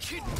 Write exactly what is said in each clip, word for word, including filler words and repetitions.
kidding me?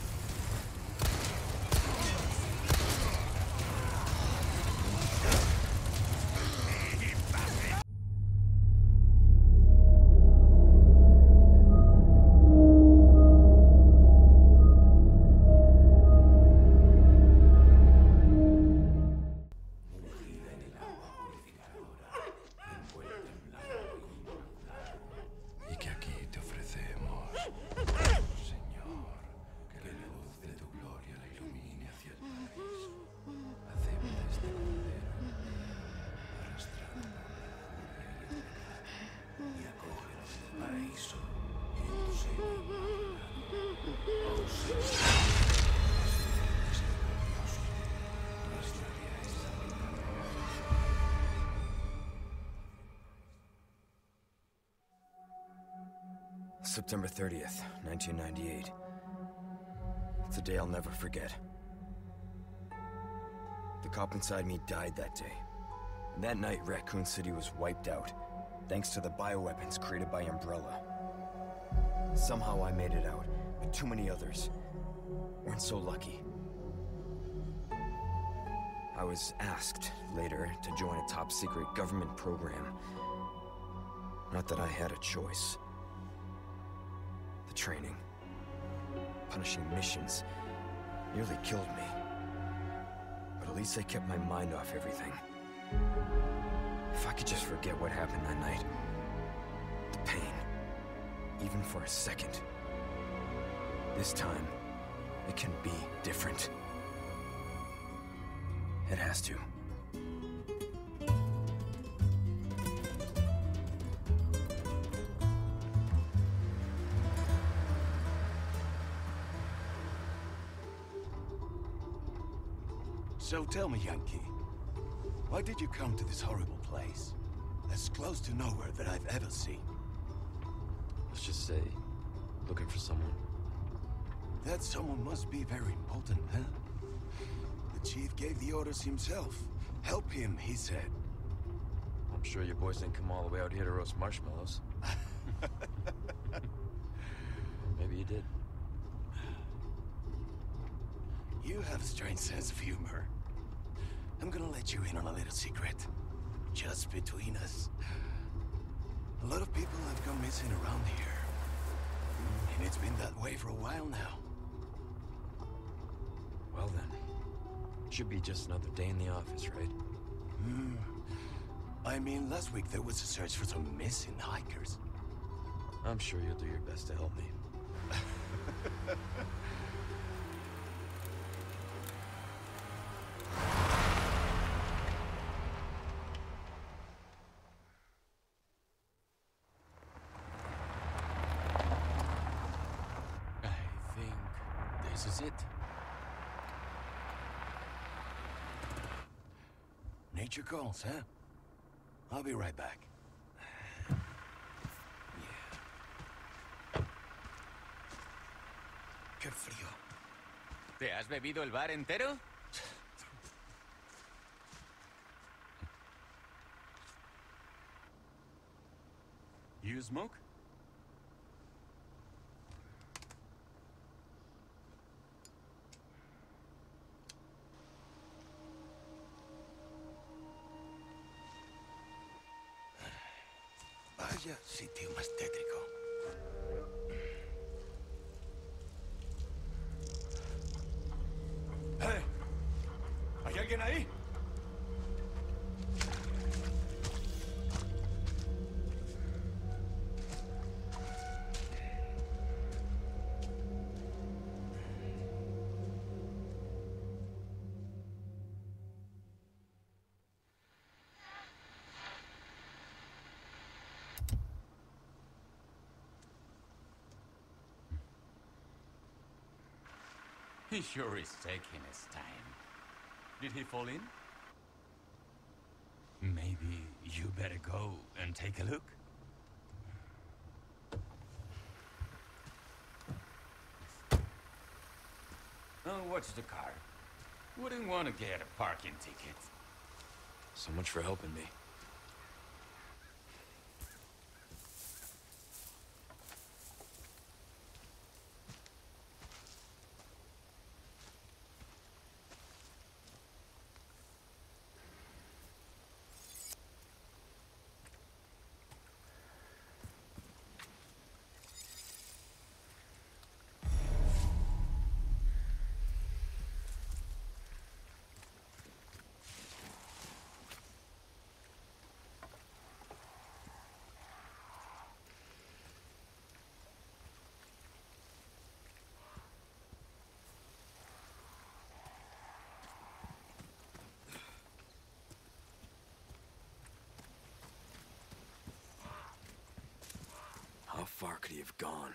September thirtieth, nineteen ninety-eight. It's a day I'll never forget. The cop inside me died that day. And that night, Raccoon City was wiped out, thanks to the bioweapons created by Umbrella. Somehow I made it out, but too many others weren't so lucky. I was asked later to join a top-secret government program. Not that I had a choice. The training, punishing missions, nearly killed me. But at least I kept my mind off everything. If I could just forget what happened that night, the pain, even for a second. This time, it can be different. It has to. So tell me, Yankee, why did you come to this horrible place? As close to nowhere that I've ever seen. Let's just say, looking for someone. That someone must be very important, huh? The chief gave the orders himself. Help him, he said. I'm sure your boys didn't come all the way out here to roast marshmallows. Maybe you did. You have a strange sense of humor. I'm gonna let you in on a little secret. Just between us. A lot of people have gone missing around here. And it's been that way for a while now. Well then, should be just another day in the office, right? Hmm. I mean, last week there was a search for some missing hikers. I'm sure you'll do your best to help me. This is it. Nature calls, huh? I'll be right back. Yeah. Qué frío. ¿Te has bebido el bar entero? You smoke? Vaya sitio más tétrico. ¡Hey! ¿Hay alguien ahí? He sure is taking his time. Did he fall in? Maybe you better go and take a look. Oh, watch the car. Wouldn't want to get a parking ticket. So much for helping me. far could he have gone?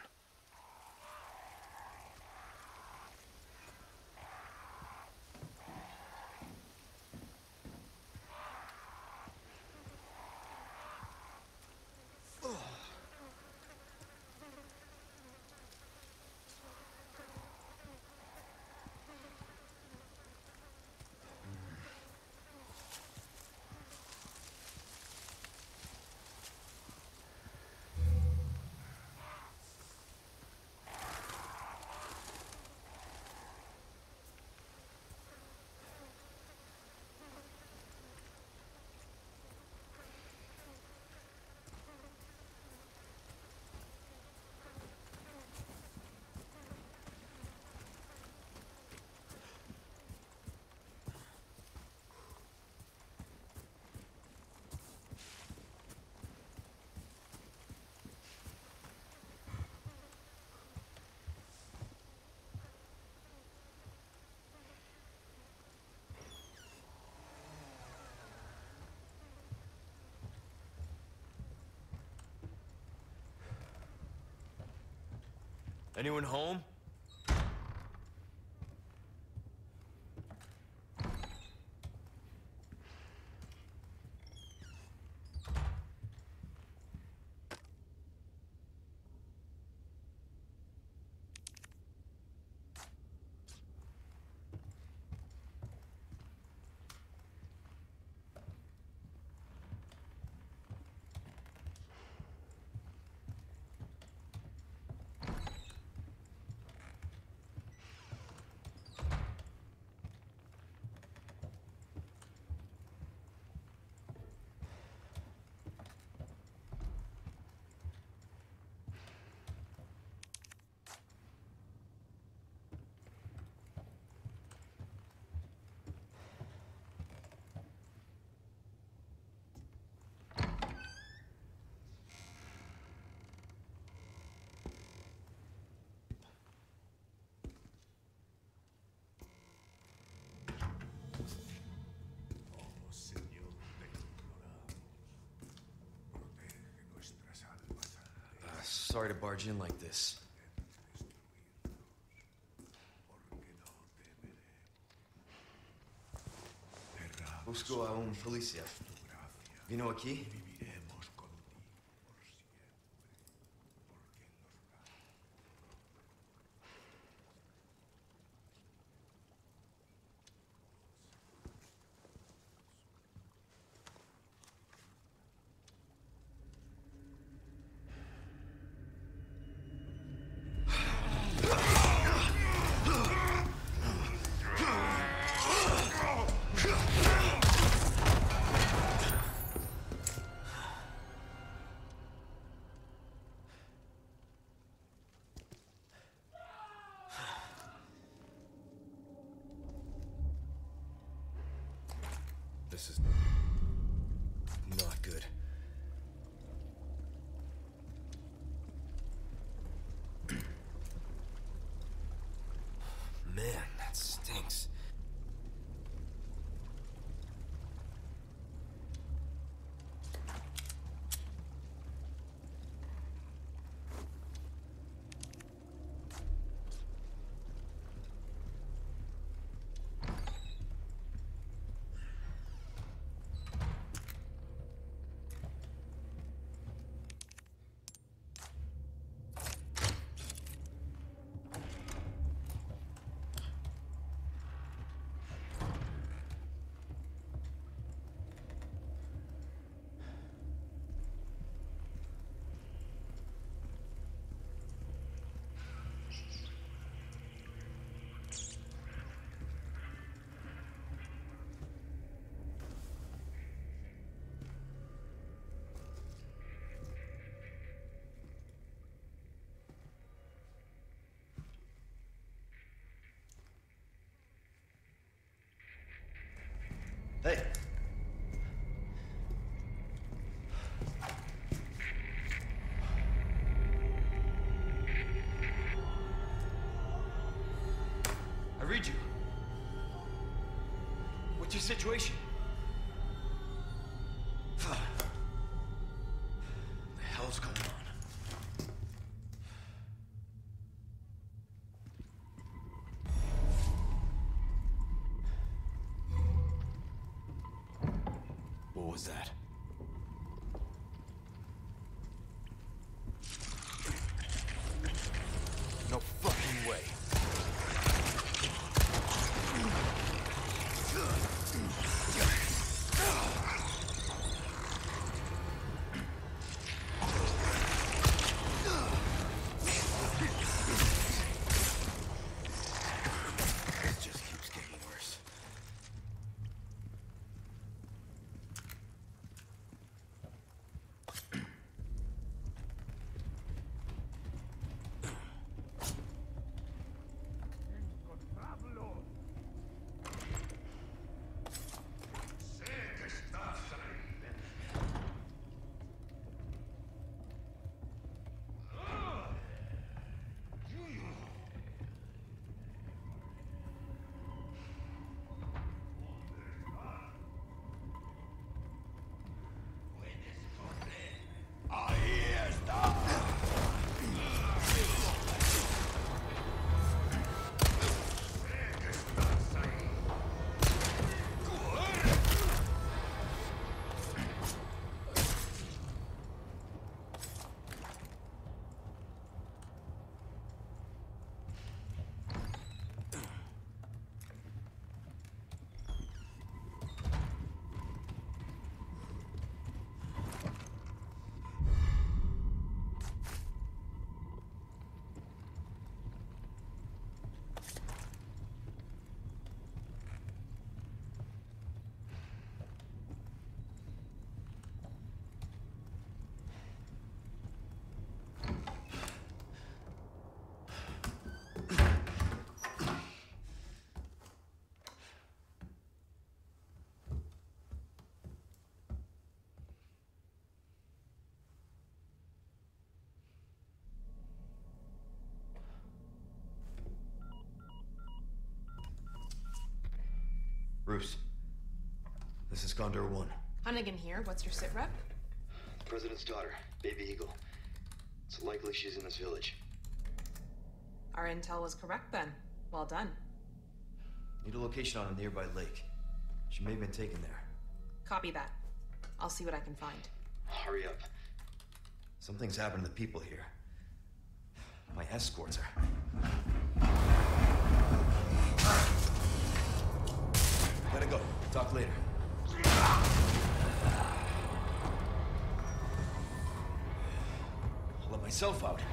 Anyone home? Sorry to barge in like this. Busco a un policía. ¿Vino aquí? This is not good. Man, that stinks. Hey. I read you. What's your situation? What the hell's going on? was that? No fucking way. It just keeps getting worse. Bruce, this is Condor One. Hunnigan here. What's your sit rep? The President's daughter, Baby Eagle. It's likely she's in this village. Our intel was correct then. Well done. Need a location on a nearby lake. She may have been taken there. Copy that. I'll see what I can find. Hurry up. Something's happened to the people here. My escorts are... Gotta go. Talk later. I'll let myself out.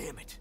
damn it.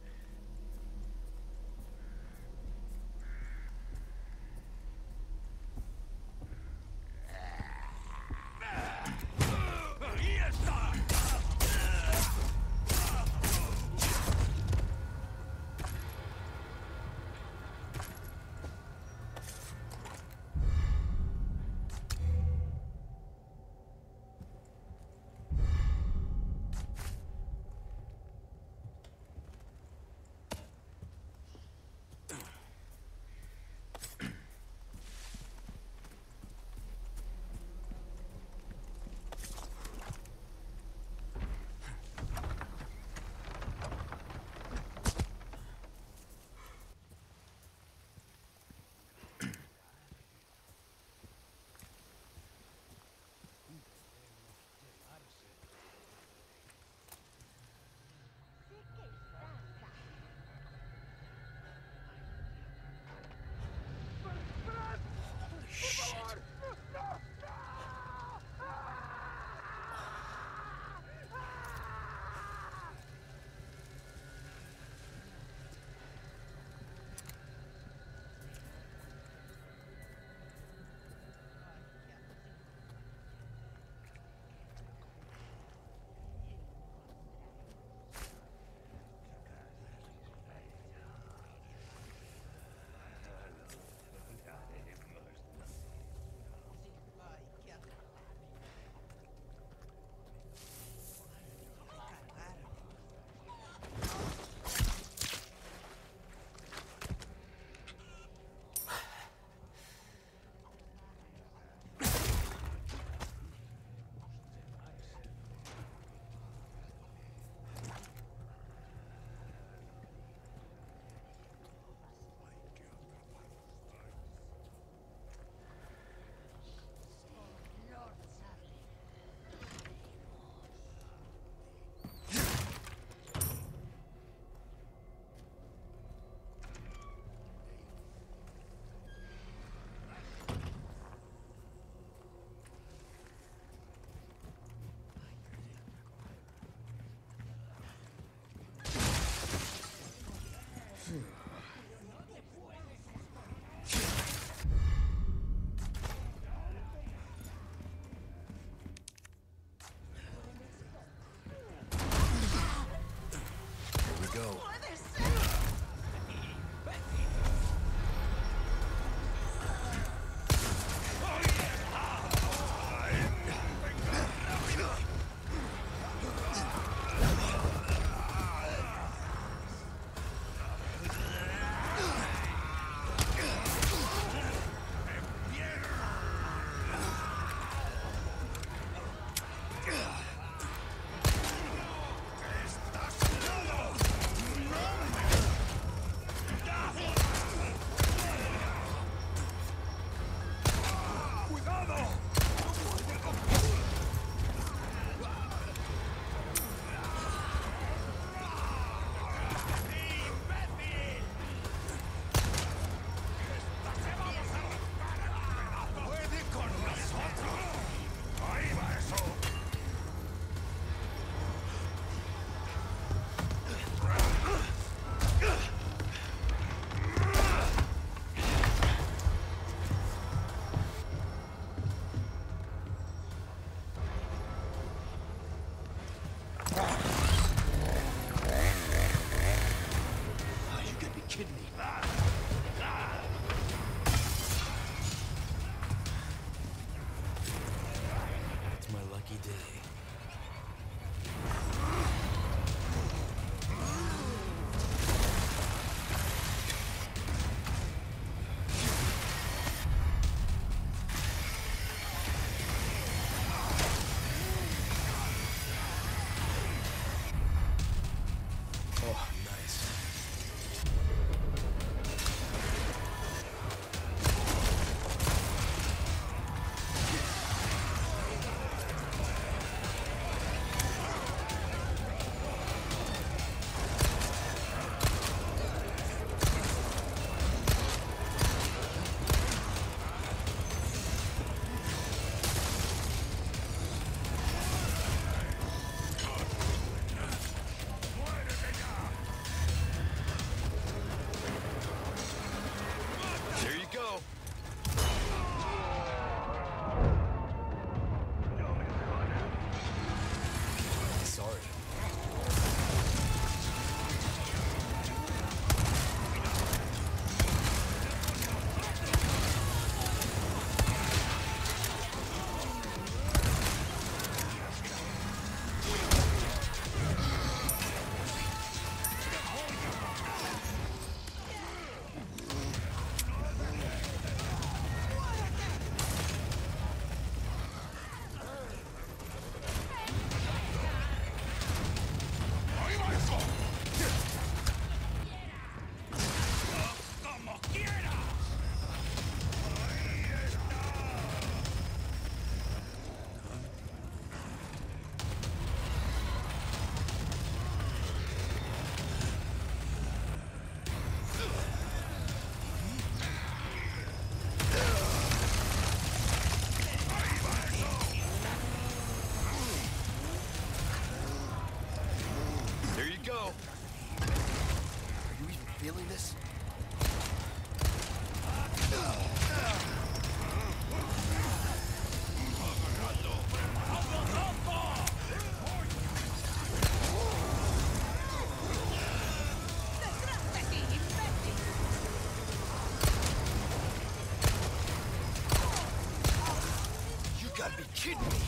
gotta be kidding me!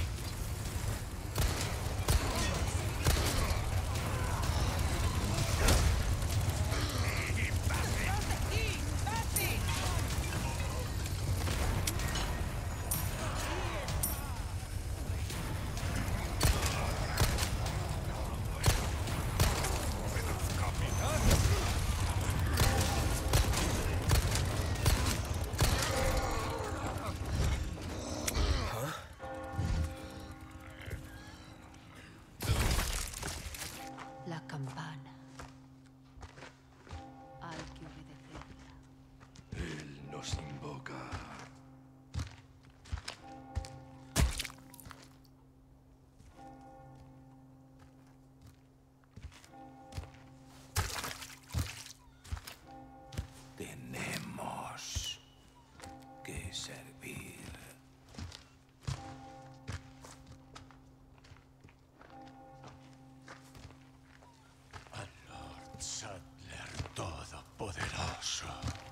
La campana. Hay que obedecerla. Él nos invoca. Tenemos que servir. Al Lord Sadler Todopoderoso.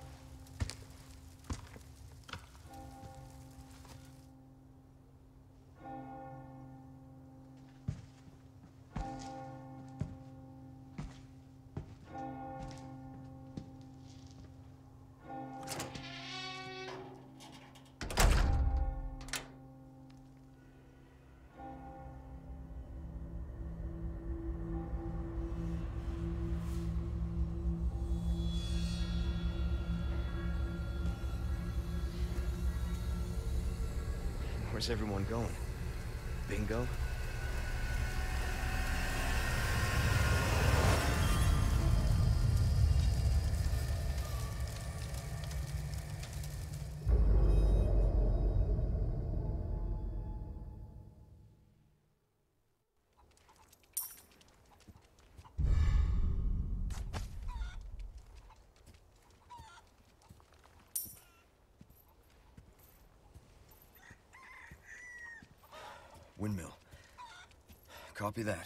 Where's everyone going? Bingo? Windmill. Copy that.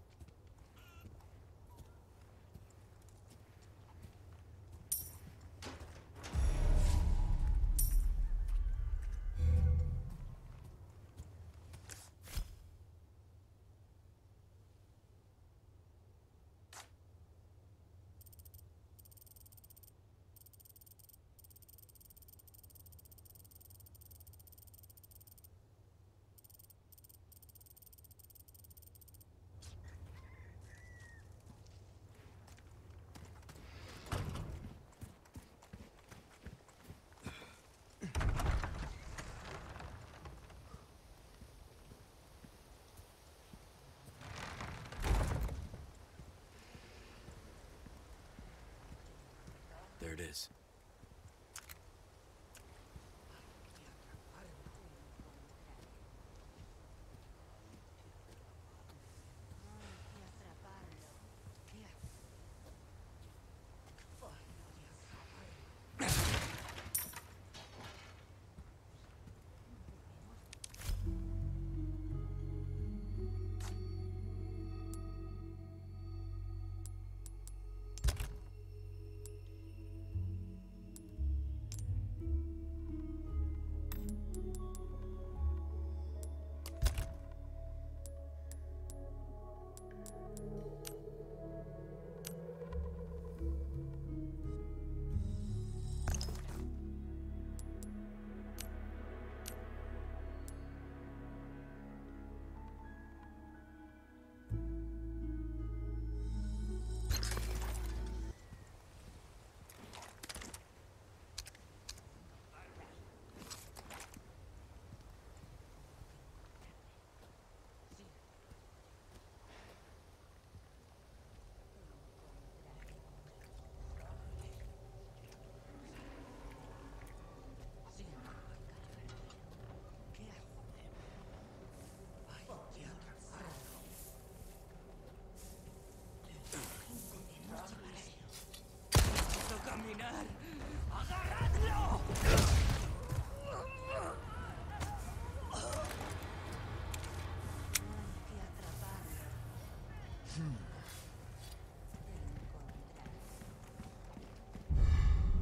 There it is.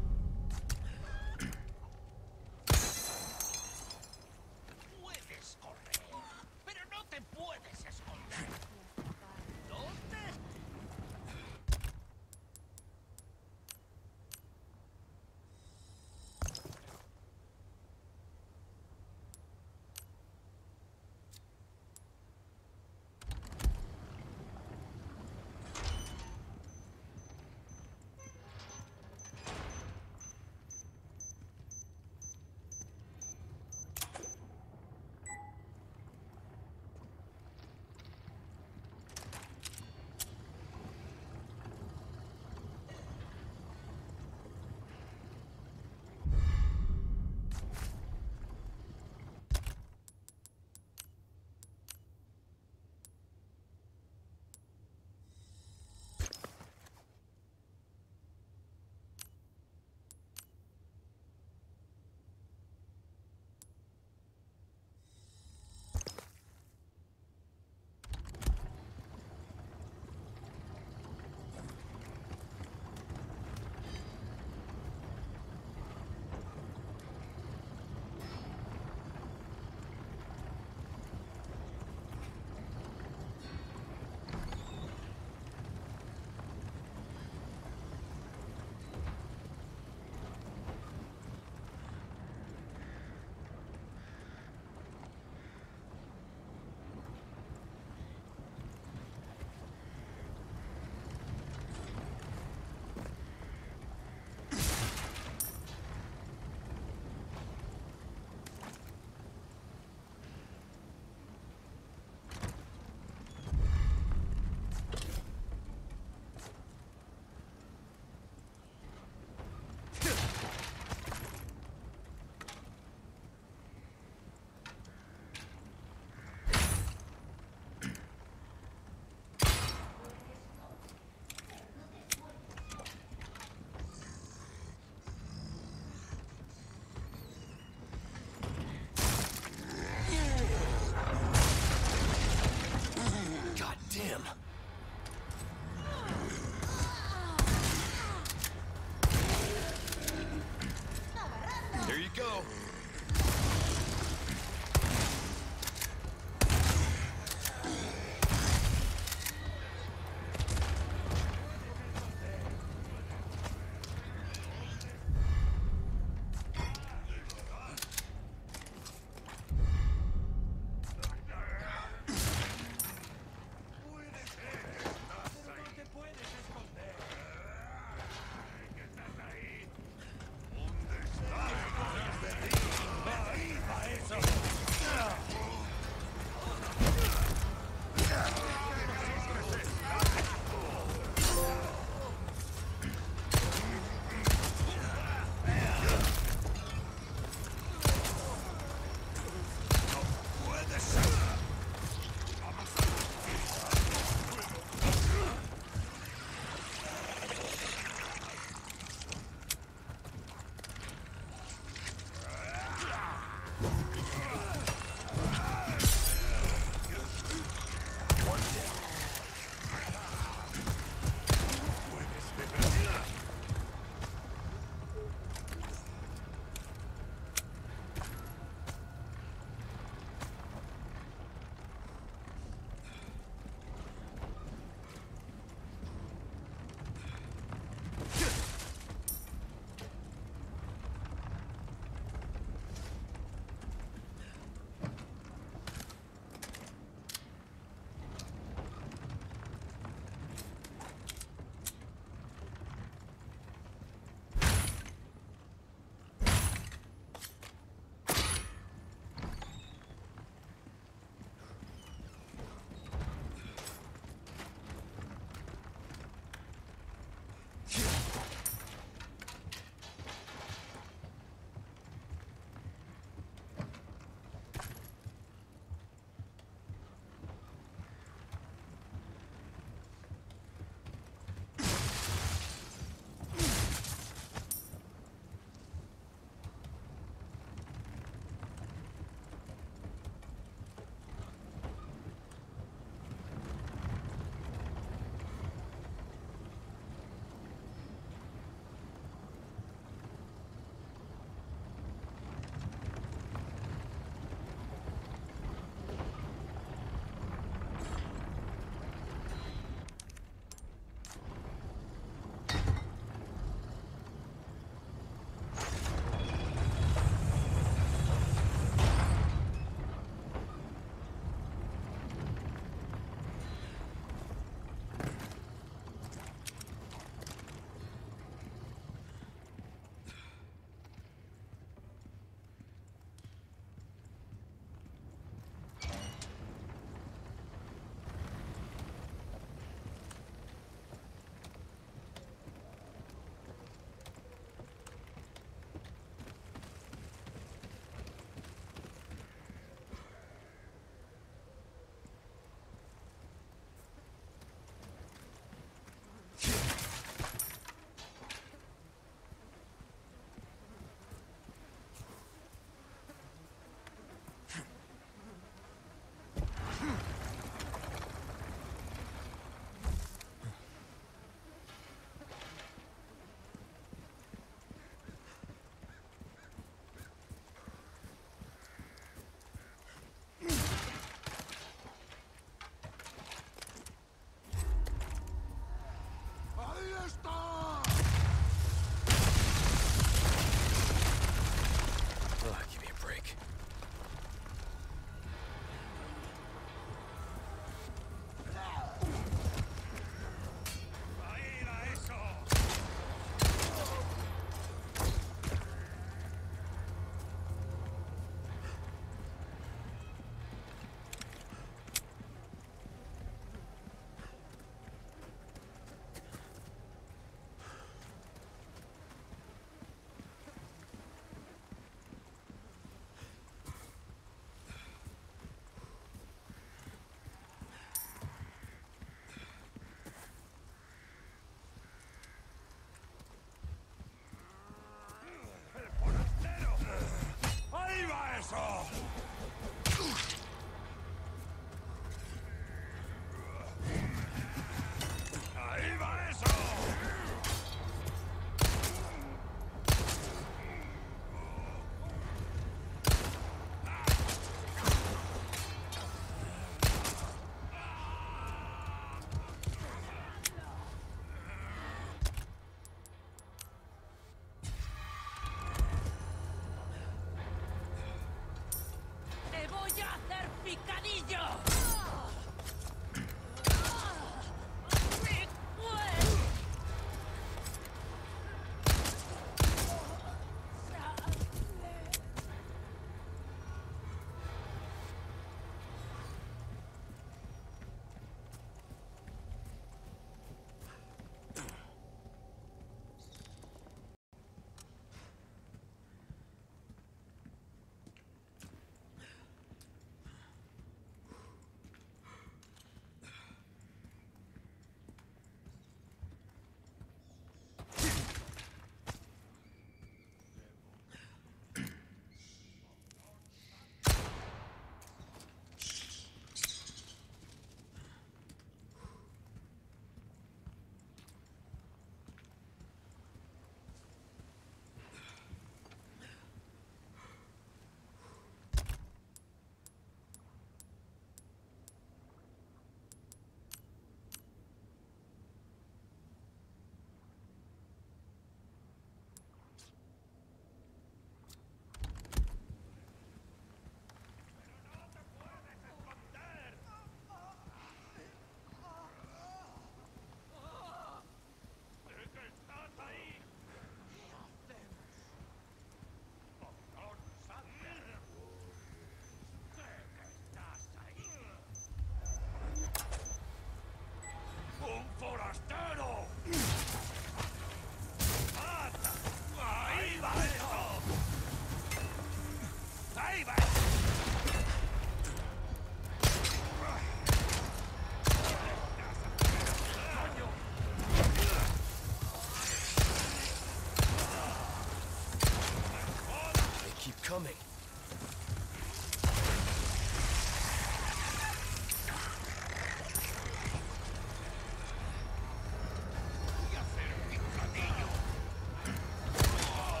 Puedes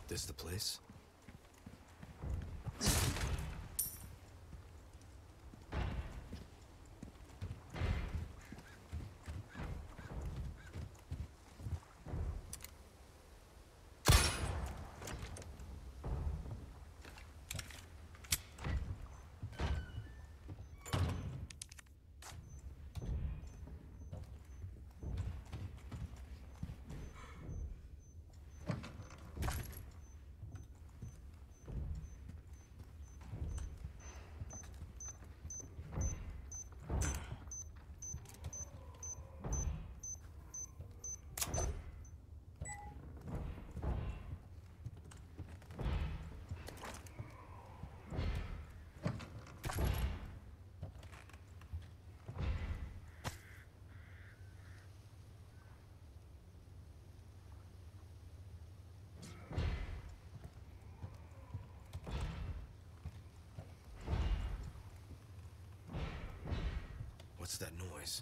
This the place? What's that noise?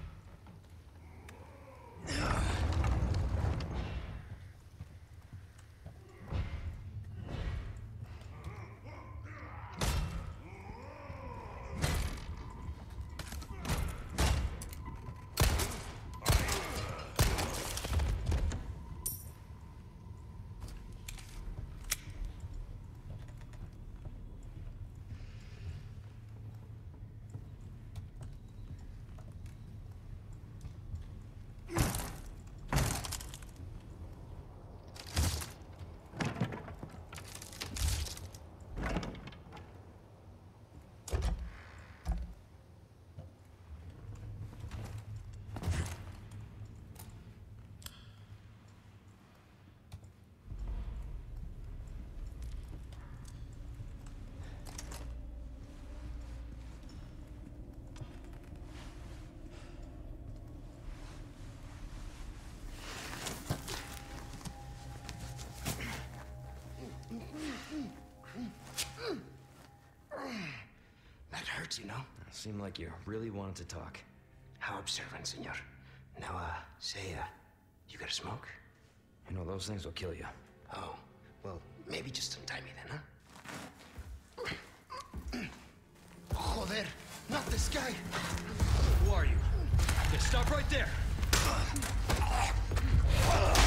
That hurts, you know? Seemed like you really wanted to talk. How observant, senor. Now, uh, say, uh, you got a smoke? You know, those things will kill you. Oh, well, maybe just untie me then, huh? Joder, not this guy! Who are you? Yeah, stop right there!